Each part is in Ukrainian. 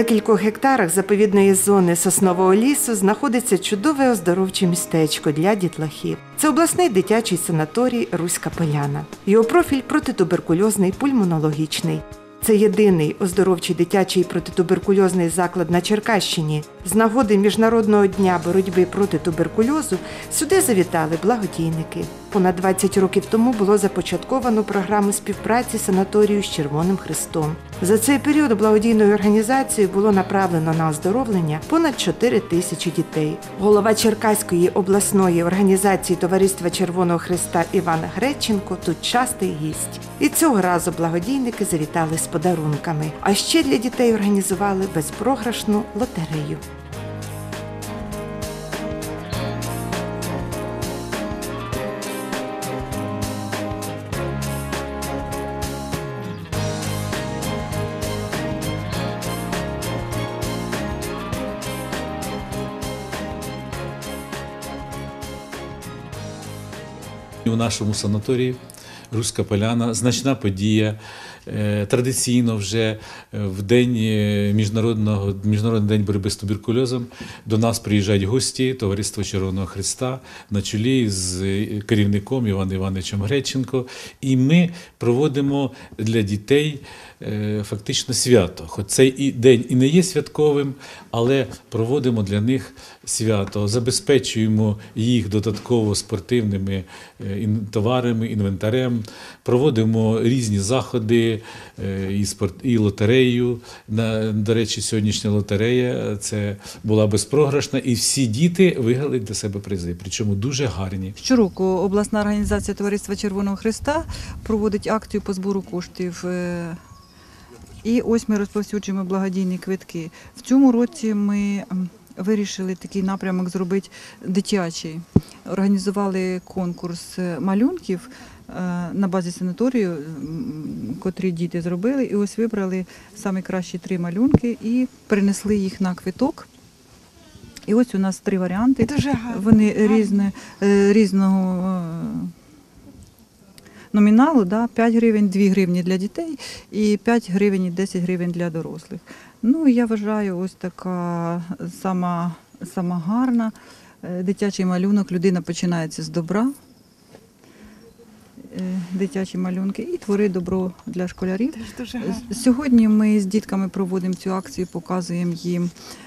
На кількох гектарах заповідної зони соснового лісу знаходиться чудове оздоровче містечко для дітлахів. Це обласний дитячий санаторій «Руська Поляна». Його профіль протитуберкульозний, пульмонологічний. Це єдиний оздоровчий дитячий протитуберкульозний заклад на Черкащині. З нагоди Міжнародного дня боротьби проти туберкульозу сюди завітали благодійники. Понад 20 років тому було започатковано програму співпраці санаторію з Червоним Хрестом. За цей період благодійною організацією було направлено на оздоровлення понад 4 тисячі дітей. Голова Черкаської обласної організації Товариства Червоного Хреста Іван Греченко тут частий гість. І цього разу благодійники завітали з подарунками. А ще для дітей організували безпрограшну лотерею. У нашому санаторії «Руська Поляна» значна подія. Традиційно вже в день Міжнародний день боротьби з туберкульозом до нас приїжджають гості Товариства Червоного Хреста на чолі з керівником Іваном Івановичем Греченко. І ми проводимо для дітей фактично свято. Хоч цей день і не є святковим, але проводимо для них свято, забезпечуємо їх додатково спортивними товарами, інвентарем, проводимо різні заходи і лотерею. До речі, сьогоднішня лотерея це була безпрограшна, і всі діти виграли для себе призи, причому дуже гарні. Щороку обласна організація Товариства Червоного Хреста проводить акцію по збору коштів. І ось ми розповсюджуємо благодійні квитки. В цьому році ми вирішили такий напрямок зробити дитячий. Організували конкурс малюнків на базі санаторію, котрі діти зробили. І ось вибрали самі кращі 3 малюнки і перенесли їх на квиток. І ось у нас 3 варіанти. Дуже гарно. Вони різного номіналу, 5 гривень, 2 гривні для дітей і 5 гривень і 10 гривень для дорослих. Ну, я вважаю, ось така сама гарна. Дитячий малюнок, людина починається з добра. Дитячі малюнки і твори добро для школярів. Сьогодні ми з дітками проводимо цю акцію, показуємо їм,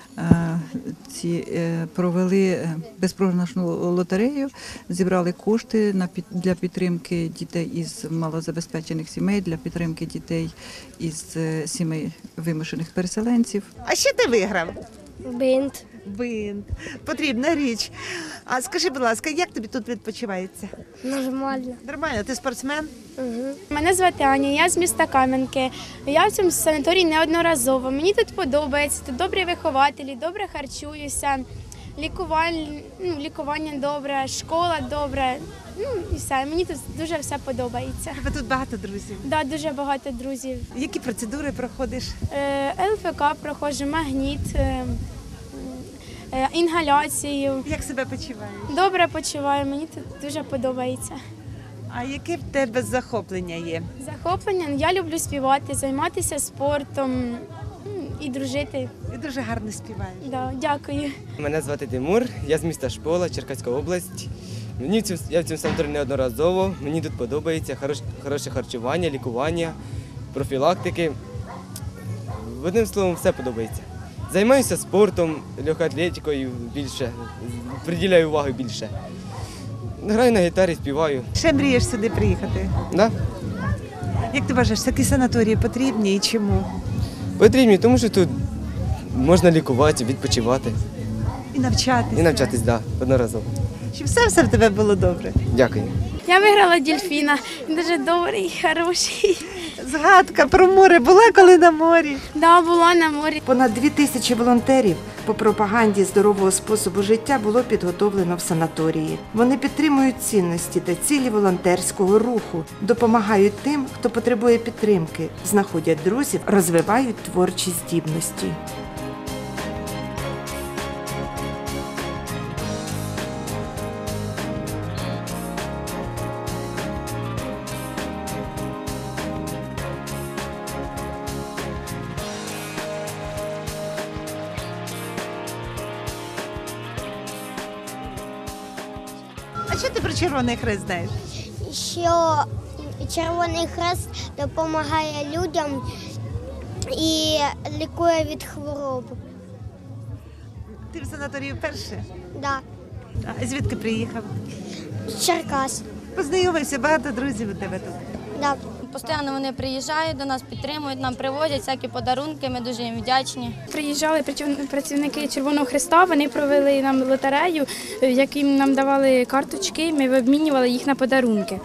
провели безпрограшну лотерею, зібрали кошти для підтримки дітей із малозабезпечених сімей, для підтримки дітей із сімей вимушених переселенців. А що ти виграв? Бинт. Бинт. Потрібна річ. А скажи, будь ласка, як тобі тут відпочивається? Нормально. Нормально, ти спортсмен? Мене звати Аня, я з міста Кам'янки. Я в цьому санаторії неодноразово. Мені тут подобається, тут добрі вихователі, добре харчуюся, лікування добре, школа добре. І все, мені тут дуже все подобається. Тебе тут багато друзів. Так, дуже багато друзів. Які процедури проходиш? ЛФК проходжу, магніт, інгаляцію. Як себе почуваєш? Добре почуваю, мені тут дуже подобається. А яке в тебе захоплення є? Захоплення? Я люблю співати, займатися спортом і дружити. І дуже гарно співаєш. Да, дякую. Мене звати Тимур, я з міста Шпола, Черкаська область. Я в цьому санаторії неодноразово, мені тут подобається хороше харчування, лікування, профілактики. Одним словом, все подобається. Займаюся спортом, легкоатлетикою більше, приділяю увагу більше. Граю на гітарі, співаю. Ще мрієш сюди приїхати? Да? Як ти вважаєш, такі санаторії потрібні і чому? Потрібні, тому що тут можна лікувати, відпочивати. І навчатися. І навчатись, так, одноразово. Щоб все в тебе було добре. Дякую. Я виграла дельфіна. Він дуже добрий, хороший. Згадка про море була коли на морі? Да, була на морі. Понад 2000 волонтерів по пропаганді здорового способу життя було підготовлено в санаторії. Вони підтримують цінності та цілі волонтерського руху, допомагають тим, хто потребує підтримки, знаходять друзів, розвивають творчі здібності. А що ти про Червоний Хрест знаєш? Що Червоний Хрест допомагає людям і лікує від хвороб. Ти в санаторії вперше? Да. А звідки приїхав? З Черкас. Познайомився, багато друзів у тебе тут. Да. Постійно вони приїжджають до нас, підтримують, нам привозять всякі подарунки, ми дуже їм вдячні. Приїжджали працівники Червоного Хреста, вони провели нам лотерею, яким нам давали карточки, ми обмінювали їх на подарунки.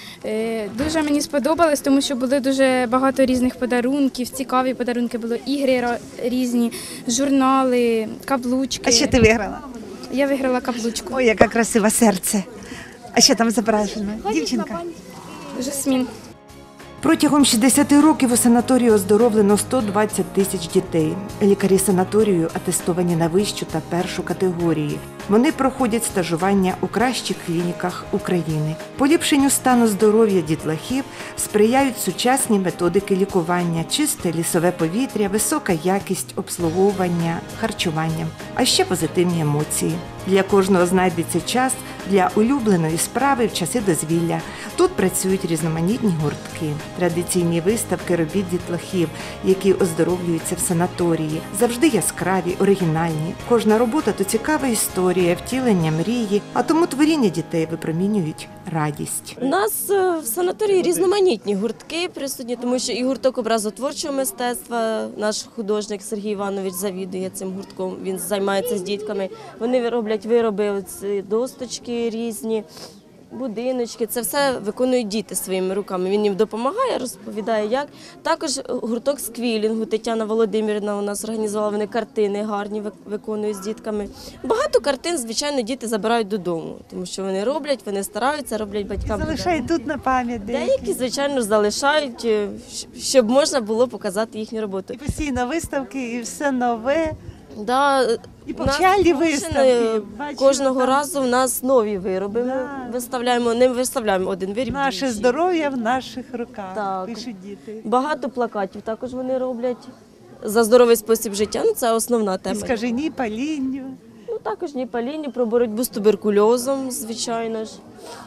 Дуже мені сподобалось, тому що були дуже багато різних подарунків, цікаві подарунки були, ігри різні, журнали, каблучки. А що ти виграла? Я виграла каблучку. Ой, яке красиве серце. А що там зображено? Дівчинка. Жасмін. Протягом 60 років у санаторії оздоровлено 120 тисяч дітей. Лікарі санаторію атестовані на вищу та першу категорії. Вони проходять стажування у кращих клініках України. Поліпшенню стану здоров'я дітлахів сприяють сучасні методики лікування, чисте лісове повітря, висока якість обслуговування, харчування, а ще позитивні емоції. Для кожного знайдеться час для улюбленої справи в часи дозвілля. Тут працюють різноманітні гуртки, традиційні виставки робіт дітлахів, які оздоровлюються в санаторії. Завжди яскраві, оригінальні. Кожна робота – то цікава історія, втілення мрії, а тому творіння дітей випромінюють радість. У нас в санаторії різноманітні гуртки присутні, тому що і гурток образотворчого мистецтва, наш художник Сергій Іванович завідує цим гуртком, він займається з дітками. Вони роблять вироби, досточки різні, будиночки. Це все виконують діти своїми руками. Він їм допомагає, розповідає як. Також гурток сквілінгу. Тетяна Володимирівна у нас організувала, вони картини гарні виконують з дітками. Багато картин, звичайно, діти забирають додому, тому що вони роблять, вони стараються, роблять батькам. Залишають тут на пам'ять. Деякі, звичайно, залишають, щоб можна було показати їхню роботу. І постійно виставки, і все нове. Да, І повчальні виставки. Кожного там. разу в нас нові вироби. Да. Ми виставляємо, не виставляємо один виріб. Наше двічі. здоров'я в наших руках, Так. пишуть діти. Багато плакатів також вони роблять. За здоровий спосіб життя, ну це основна І тема. скажи ні палінню. Ну також ні палінню, про боротьбу з туберкульозом, звичайно ж.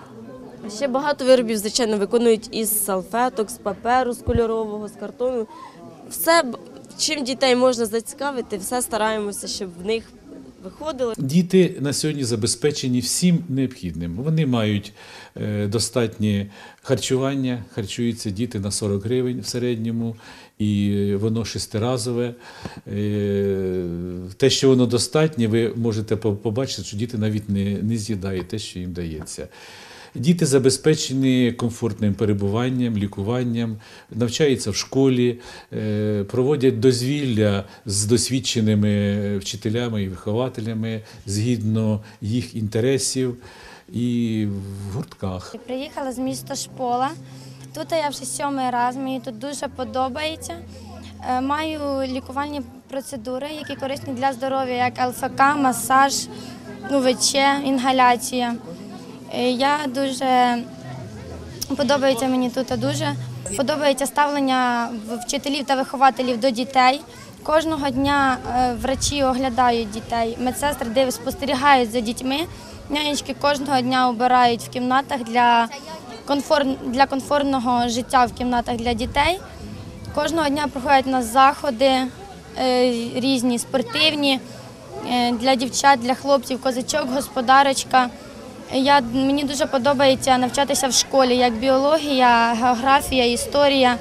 Ще багато виробів, звичайно, виконують із салфеток, з паперу, з кольорового, з картону. Все, чим дітей можна зацікавити, все стараємося, щоб в них виходило. Діти на сьогодні забезпечені всім необхідним. Вони мають достатнє харчування, харчуються діти на 40 гривень в середньому, і воно шестиразове. Те, що воно достатнє, ви можете побачити, що діти навіть не з'їдають те, що їм дається. Діти забезпечені комфортним перебуванням, лікуванням, навчаються в школі, проводять дозвілля з досвідченими вчителями і вихователями згідно їх інтересів і в гуртках. Приїхала з міста Шпола. Тут я вже 7-й раз, мені тут дуже подобається. Маю лікувальні процедури, які корисні для здоров'я, як ЛФК, масаж, УВЧ, інгаляція. Я дуже подобається мені тут дуже. Подобається ставлення вчителів та вихователів до дітей. Кожного дня врачі оглядають дітей, медсестри спостерігають за дітьми. Нянечки кожного дня обирають в кімнатах для комфортного життя в кімнатах для дітей. Кожного дня проходять у нас заходи різні, спортивні, для дівчат, для хлопців, козачок, господарочка. Мені дуже подобається навчатися в школі, як біологія, географія, історія.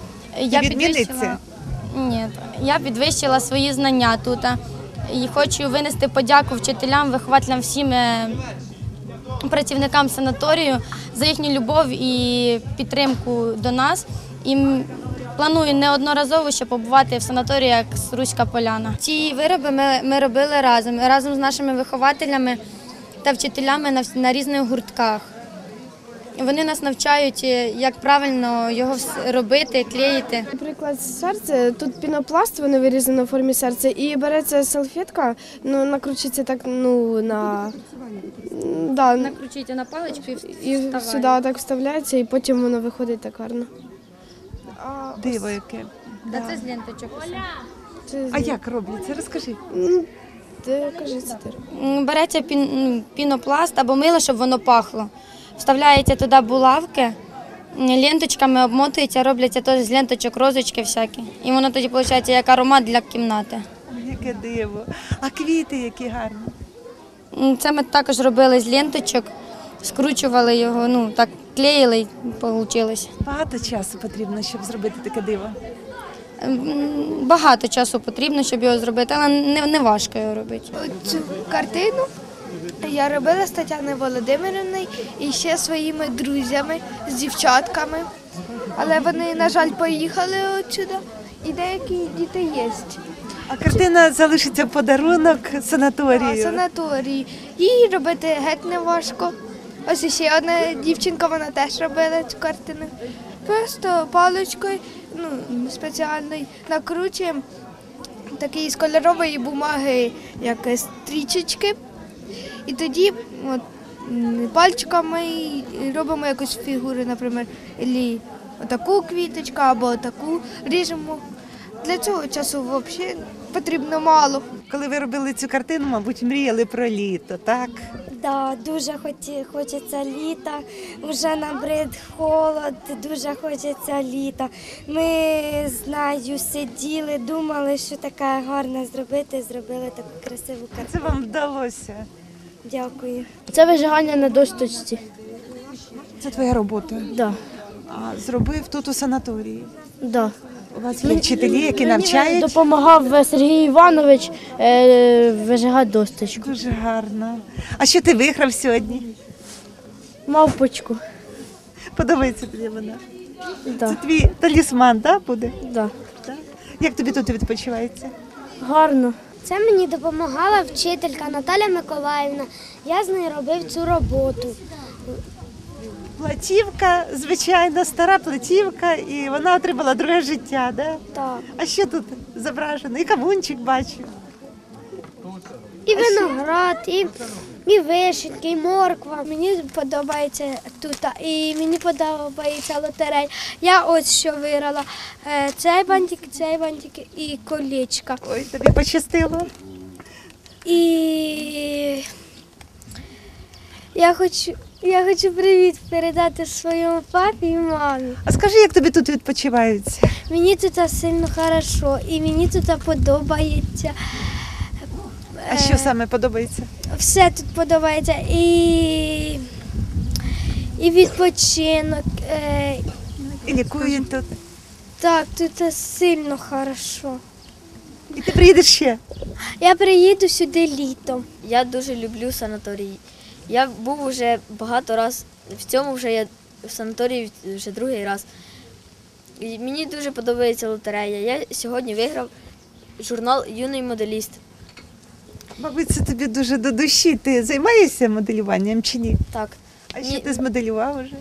Я підвищила свої знання тут і хочу винести подяку вчителям, вихователям, всім працівникам санаторію за їхню любов і підтримку до нас. І планую неодноразово ще побувати в санаторії, як Руська Поляна. Ці вироби ми робили разом з нашими вихователями та вчителями на різних гуртках. Вони нас навчають, як правильно його робити, клеїти. Наприклад, серце, тут пінопласт, воно вирізано в формі серця, і береться салфетка, накручується так, Накручуєте на паличку і сюди так вставляється, і потім воно виходить так гарно. Диво яке. Це з ленточок. А як робляться? Розкажи. Ти кажи, це ти. Береться пінопласт або мило, щоб воно пахло. Вставляється туди булавки, ленточками обмотується, робляться теж з ленточок розочки всякі. І воно тоді виходить як аромат для кімнати. Яке диво. А квіти які гарні. Це ми також робили з ленточок, скручували його, так клеїли і вийшло. Багато часу потрібно, щоб зробити таке диво. Багато часу потрібно, щоб його зробити, але не важко його робити. Цю картину я робила з Тетяною Володимирівною і ще своїми друзями, з дівчатками. Але вони, на жаль, поїхали отсюди, і деякі діти є. А картина залишиться в подарунок санаторію. Санаторії. Її робити геть не важко. Ось ще одна дівчинка, вона теж робила цю картину. Просто паличкою спеціальною накручуємо такі з кольорової бумаги, як стрічечки. І тоді пальчиками робимо якусь фігуру, наприклад, отаку квіточку або таку ріжемо. Для цього часу взагалі потрібно мало. Коли ви робили цю картину, мабуть, мріяли про літо, так? Да, дуже хочеться літа, вже набрид холод, дуже хочеться літа. Ми з нею сиділи, думали, що таке гарне зробити, зробили таку красиву картину. Це вам вдалося. Дякую. Це вижигання на досточці. Це твоя робота? Да. А зробив тут у санаторії? Да. У вас є вчителі, які навчають? Допомагав Сергій Іванович вижигати досточку. Дуже гарно. А що ти виграв сьогодні? Мавпочку. Подобається тобі вона? Да. Це твій талісман, так, буде? Да. Так? Як тобі тут відпочивається? Гарно. Це мені допомагала вчителька Наталя Миколаївна. Я з нею робив цю роботу. Платівка, звичайно, стара платівка, і вона отримала друге життя, да? Так. А що тут зображено? І кавунчик бачу. І виноград, і вишеньки, і морква. Мені подобається тут, і мені подобається лотерея. Я ось що виграла. Цей бантик і колечко. Ой, тобі пощастило. І я хочу привіт передати своєму папі і мамі. А скажи, як тобі тут відпочивається? Мені тут сильно хорошо і мені тут подобається. А що саме подобається? Все тут подобається. І відпочинок. І лікують тут. Так, тут сильно хорошо. І ти приїдеш ще? Я приїду сюди літом. Я дуже люблю санаторії. Я був вже багато разів, в цьому вже я в санаторії вже другий раз. І мені дуже подобається лотерея. Я сьогодні виграв журнал «Юний моделіст». Мабуть, це тобі дуже до душі. Ти займаєшся моделюванням чи ні? Так. А що ти змоделював уже?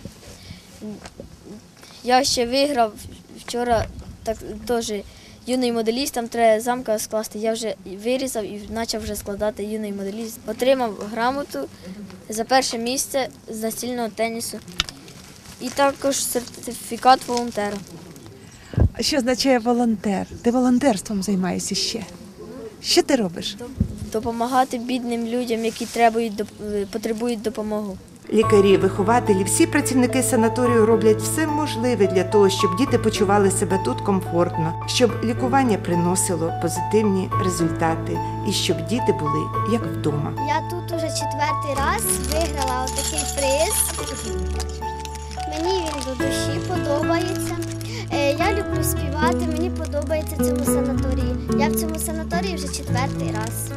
Я ще виграв вчора теж юний моделіст, там треба замка скласти. Я вже вирізав і почав вже складати юний моделіст. Отримав грамоту за перше місце з настільного тенісу і також сертифікат волонтера. А що означає волонтер? Ти волонтерством займаєшся ще. Що ти робиш? Допомагати бідним людям, які потребують допомоги. Лікарі, вихователі, всі працівники санаторію роблять все можливе для того, щоб діти почували себе тут комфортно, щоб лікування приносило позитивні результати і щоб діти були як вдома. Я тут уже 4-й раз виграла отакий приз. Мені він до душі подобається. Я люблю співати, мені подобається в цьому санаторії. Я в цьому санаторії вже 4-й раз.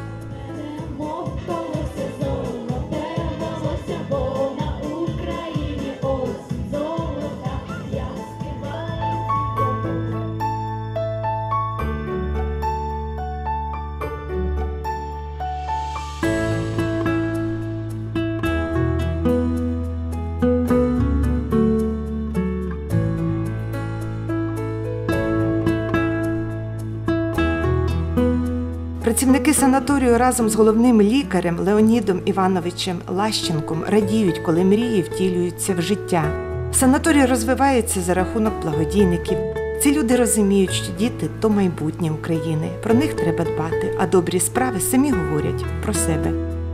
Працівники санаторію разом з головним лікарем Леонідом Івановичем Лащенком радіють, коли мрії втілюються в життя. Санаторій розвивається за рахунок благодійників. Ці люди розуміють, що діти – то майбутнє України. Про них треба дбати, а добрі справи самі говорять про себе.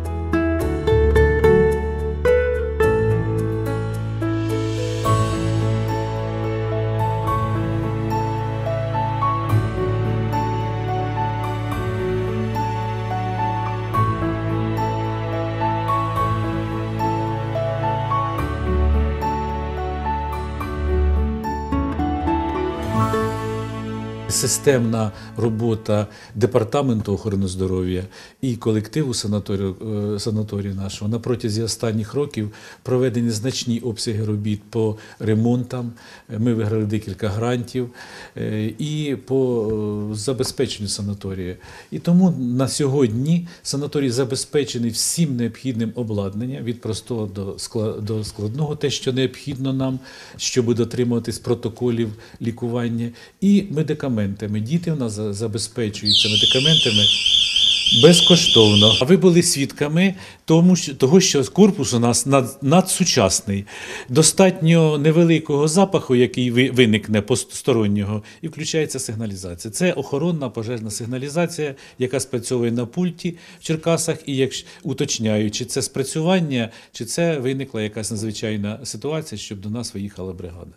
Системна робота Департаменту охорони здоров'я і колективу санаторію нашого на протязі останніх років проведені значні обсяги робіт по ремонтам. Ми виграли декілька грантів і по забезпеченню санаторію. І тому на сьогодні санаторій забезпечений всім необхідним обладнанням, від простого до складного, те, що необхідно нам, щоб дотримуватись протоколів лікування, і медикаментами. Діти в нас забезпечуються медикаментами безкоштовно. А ви були свідками того, що корпус у нас надсучасний. Достатньо невеликого запаху, який виникне постороннього, і включається сигналізація. Це охоронна пожежна сигналізація, яка спрацьовує на пульті в Черкасах, і уточняють, чи це спрацювання, чи це виникла якась надзвичайна ситуація, щоб до нас виїхала бригада.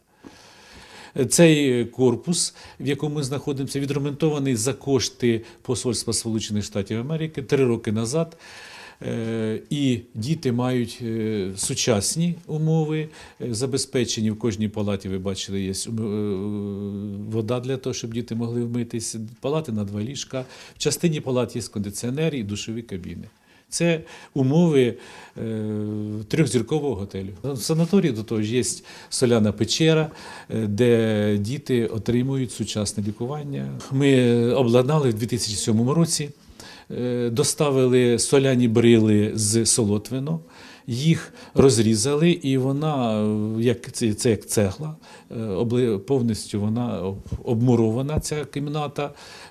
Цей корпус, в якому ми знаходимося, відремонтований за кошти Посольства Сполучених Штатів Америки 3 роки назад. І діти мають сучасні умови, забезпечені в кожній палаті, ви бачили, є вода для того, щоб діти могли вмитися, палати на 2 ліжка, в частині палат є кондиціонери і душові кабіни. Це умови 3-зіркового готелю. В санаторії до того ж є соляна печера, де діти отримують сучасне лікування. Ми обладнали в 2007 році, доставили соляні брили з Солотвино, їх розрізали, і вона, це як цегла, повністю вона обмурована, ця кімната,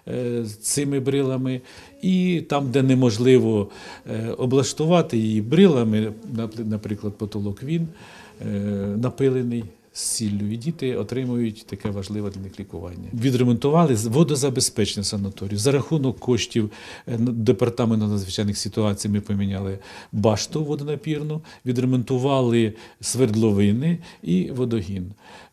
цими брилами. І там, де неможливо облаштувати її брилами, наприклад, потолок він напилений з сіллю, і діти отримують таке важливе для них лікування. Відремонтували водозабезпечення санаторію. За рахунок коштів Департаменту надзвичайних ситуацій ми поміняли башту водонапірну, відремонтували свердловини і водогін.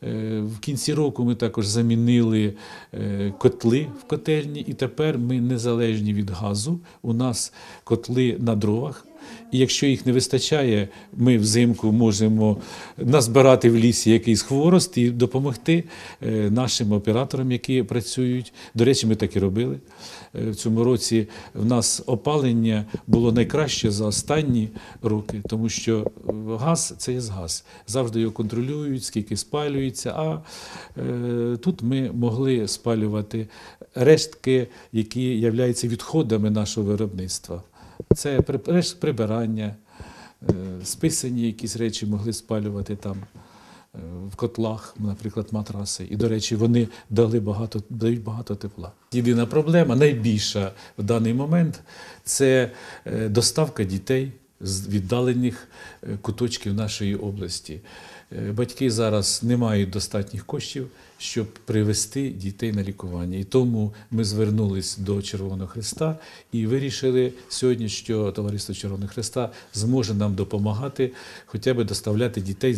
В кінці року ми також замінили котли в котельні, і тепер ми незалежні від газу. У нас котли на дровах. І якщо їх не вистачає, ми взимку можемо назбирати в лісі якийсь хворост і допомогти нашим операторам, які працюють. До речі, ми так і робили. В цьому році в нас опалення було найкраще за останні роки, тому що газ – це є газ. Завжди його контролюють, скільки спалюється, а тут ми могли спалювати рештки, які являються відходами нашого виробництва. Це прибирання, списані якісь речі могли спалювати там в котлах, наприклад, матраси. І, до речі, вони дають багато тепла. Єдина проблема, найбільша в даний момент, це доставка дітей з віддалених куточків нашої області. Батьки зараз не мають достатніх коштів, щоб привезти дітей на лікування. І тому ми звернулись до Червоного Хреста і вирішили сьогодні, що Товариство Червоного Хреста зможе нам допомагати, хоча б доставляти дітей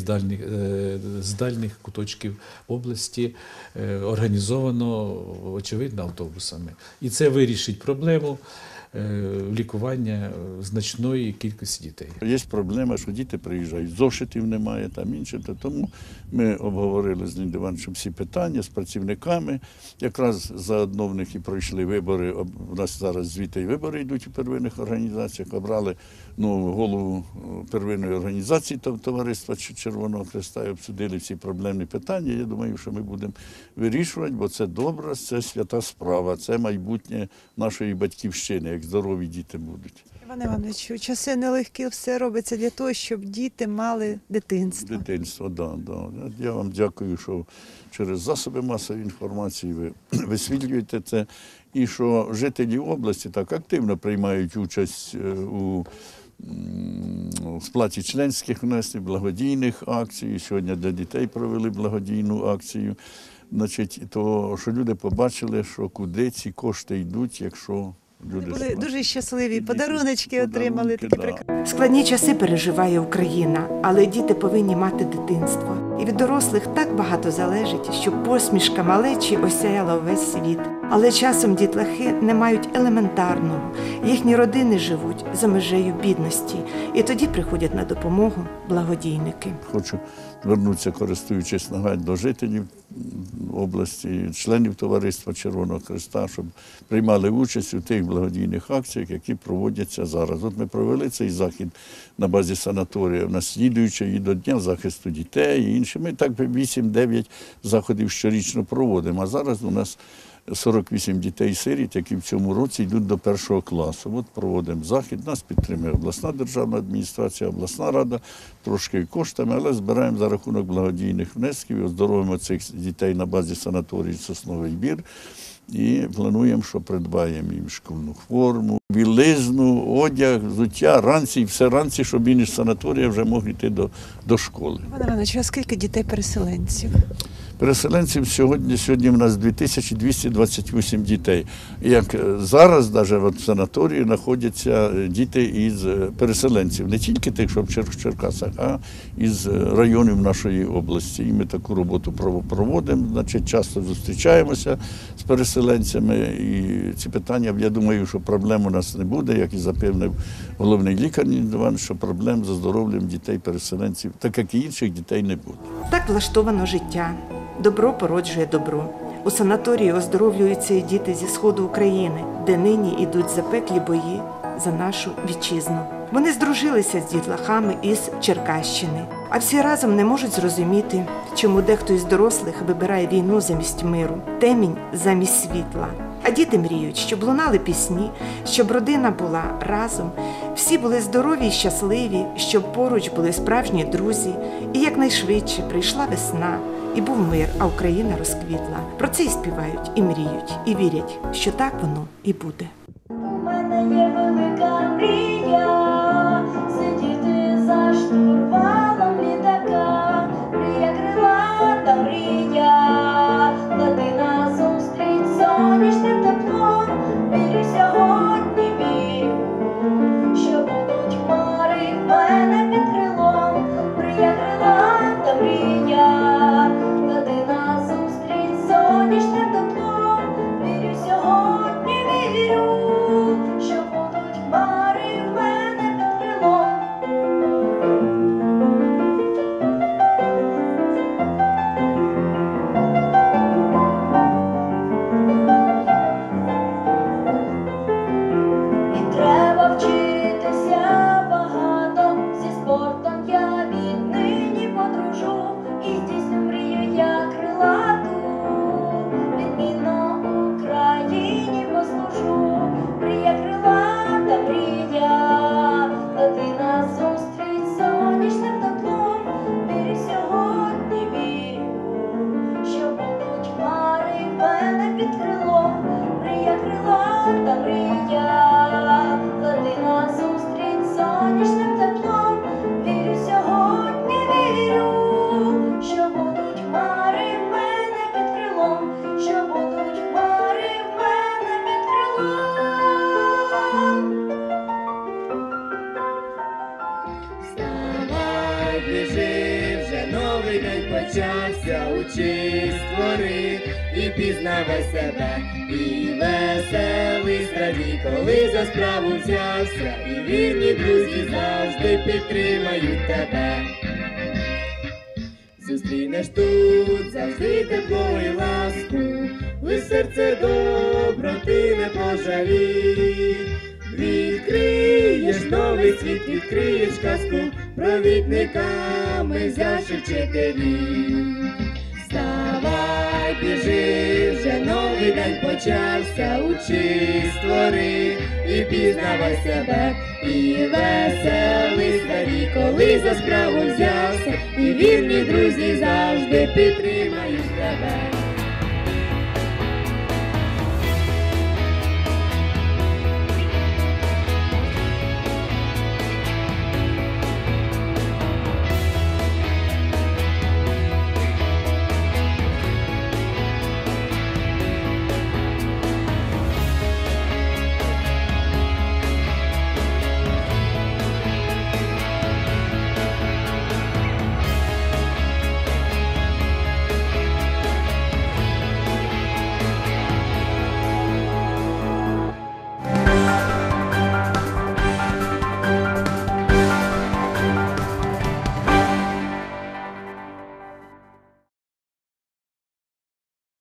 з дальніх куточків області, організовано, очевидно, автобусами. І це вирішить проблему лікування значної кількості дітей. Є проблема, що діти приїжджають, зошитів немає, там інше. Тому ми обговорили з Леонідом Івановичем всі питання з працівниками. Якраз заодно в них і пройшли вибори. У нас зараз звідти вибори йдуть у первинних організаціях. Обрали голову первинної організації Товариства Червоного Хреста і обсудили всі проблемні питання. Я думаю, що ми будемо вирішувати, бо це добре, це свята справа, це майбутнє нашої батьківщини, як здорові діти будуть. Іван Іванович, у часи нелегкі все робиться для того, щоб діти мали дитинство. Дитинство, так. Я вам дякую, що через засоби масової інформації ви висвітлюєте це. І що жителі області так активно приймають участь у сплаті членських внесків, благодійних акцій. Сьогодні для дітей провели благодійну акцію. значить, то що люди побачили, що куди ці кошти йдуть, якщо люди Були дуже щасливі, Діти подаруночки отримали. Такі да. прекрасні. Складні часи переживає Україна, але діти повинні мати дитинство. І від дорослих так багато залежить, щоб посмішка малечі осяяла увесь світ. Але часом дітлахи не мають елементарного. Їхні родини живуть за межею бідності. І тоді приходять на допомогу благодійники. Хочу звернутися, користуючись нагадь, до жителів області, членів Товариства Червоного Хреста, щоб приймали участь у тих благодійних акціях, які проводяться зараз. От ми провели цей захід на базі санаторію, наслідуючи і до Дня захисту дітей, і інші. Ми так 8-9 заходів щорічно проводимо, а зараз у нас 48 дітей-сиріт, які в цьому році йдуть до 1 класу. От проводимо захід, нас підтримує обласна державна адміністрація, обласна рада, трошки коштами, але збираємо за рахунок благодійних внесків і оздоровимо цих дітей на базі санаторії «Сосновий Бір». І плануємо, що придбаємо їм шкільну форму, білизну, одяг, взуття, ранці, і все ранці, щоб він із санаторія вже мог йти до школи. Пане Івановичу, а скільки дітей-переселенців? Переселенців сьогодні в нас 2228 дітей. Як зараз навіть в санаторії знаходяться діти із переселенців, не тільки тих, що в Черкасах, а із районів нашої області. І ми таку роботу проводимо, значить, часто зустрічаємося з переселенцями. І ці питання, я думаю, що проблем у нас не буде, як і запевнив головний лікар Іван, що проблем з оздоровленням дітей-переселенців, так як і інших дітей, не буде. Так влаштовано життя. Добро породжує добро. У санаторії оздоровлюються і діти зі сходу України, де нині йдуть запеклі бої за нашу вітчизну. Вони здружилися з дітлахами із Черкащини, а всі разом не можуть зрозуміти, чому дехто із дорослих вибирає війну замість миру, темінь замість світла. А діти мріють, щоб лунали пісні, щоб родина була разом, всі були здорові і щасливі, щоб поруч були справжні друзі, і якнайшвидше прийшла весна, і був мир, а Україна розквітла. Про це і співають, і мріють, і вірять, що так воно і буде. У мене є велика мрія, сидіти за штурвалом літака, мрія крилата мрія, лети назустріч сонячним теплом, вірю сьогодні, вірю, що будуть хмари в мене під крилом, мрія крилата мрія, лети назустріч сонячним теплом, вірю сьогодні, вірю, що будуть хмари в мене під крилом. І треба вчитися багато, зі спортом я віднині подружу, і здійсню мрію я крилату, відмінно Україні послужу, мрія крилата мрія, лети назустріч сонячним теплом, вірю сьогодні, вірю, що будуть хмари в мене під крилом, мрія крилата мрія, лети назустріч сонячним теплом, вірю сьогодні, вірю, що будуть хмари в мене під крилом, що будуть хмари в мене під крилом. Вставай, біжи, вже новий день почався, учись, твори і пізнавай себе, і веселий радій, коли за справу взявся, і вірні друзі завжди підтримають тебе. Зустрінеш тут завжди тепло і ласку, лиш серце доброти не пожалій. Відкриєш новий світ, відкриєш казку, провідниками взявши вчителів. Вставай, біжи, вже новий день почався, учись, твори і пізнавай себе, і веселий радій, коли за справу взявся, і вірні друзі завжди підтримають тебе.